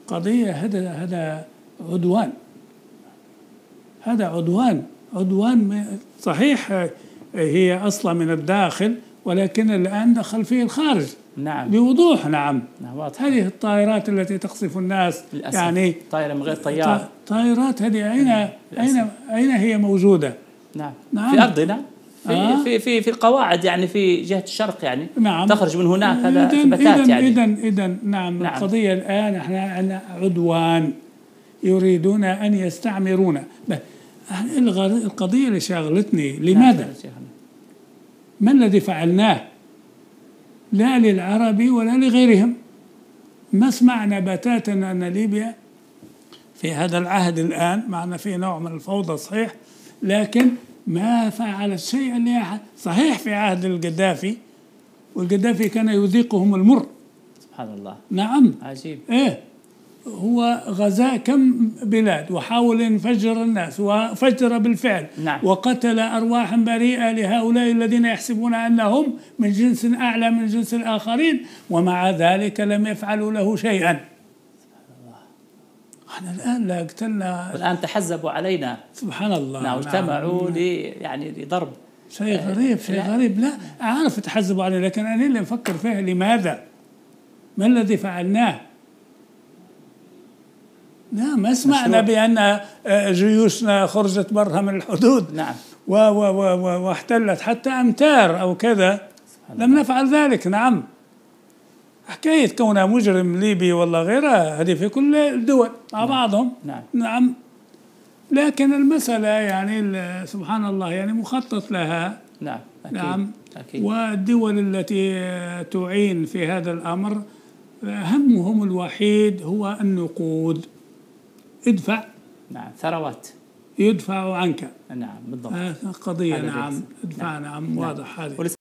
قضية هذا عدوان، هذا عدوان صحيح، هي أصلا من الداخل، ولكن الآن دخل فيه الخارج. نعم بوضوح. نعم واضح. هذه الطائرات التي تقصف الناس للأسف. يعني طائرة من غير طيار، طائرات هذه أين هي موجودة؟ نعم في أرضنا، في القواعد يعني في جهة الشرق يعني. نعم. تخرج من هناك، هذا ثباتات يعني. إذن نعم. القضية الآن احنا عدوان، يريدون أن يستعمرونا. القضية اللي شاغلتني لماذا؟ ما الذي فعلناه؟ لا للعرب ولا لغيرهم. ما سمعنا بتاتا أن ليبيا في هذا العهد الآن معنا في نوع من الفوضى صحيح، لكن ما فعلت شيئا لأحد. صحيح في عهد القذافي، والقذافي كان يذيقهم المر. سبحان الله. نعم عجيب. هو غزا كم بلاد وحاول أن يفجر الناس، وفجر بالفعل. نعم. وقتل أرواحا بريئة لهؤلاء الذين يحسبون أنهم من جنس أعلى من جنس الآخرين، ومع ذلك لم يفعلوا له شيئا. سبحان الله. احنا الآن لا قتلنا، والآن تحزبوا علينا. سبحان الله. نعم. واجتمعوا يعني لضرب. شيء غريب، شيء غريب. لا أعرف تحزبوا علينا، لكن أنا اللي أفكر فيها لماذا؟ ما الذي فعلناه؟ لا ما سمعنا بأن جيوشنا خرجت برها من الحدود. نعم. واحتلت حتى أمتار أو كذا، لم نفعل ذلك. نعم. حكاية كونها مجرم ليبي ولا غيرها هذه في كل الدول مع بعضهم. نعم. لكن المسألة يعني سبحان الله يعني مخطط لها. نعم. أكيد. نعم. أكيد. والدول التي تعين في هذا الأمر همهم الوحيد هو النقود. ادفع. نعم. ثروات يدفع عنك. نعم بالضبط. قضية. نعم. ادفع. نعم. واضح هذه.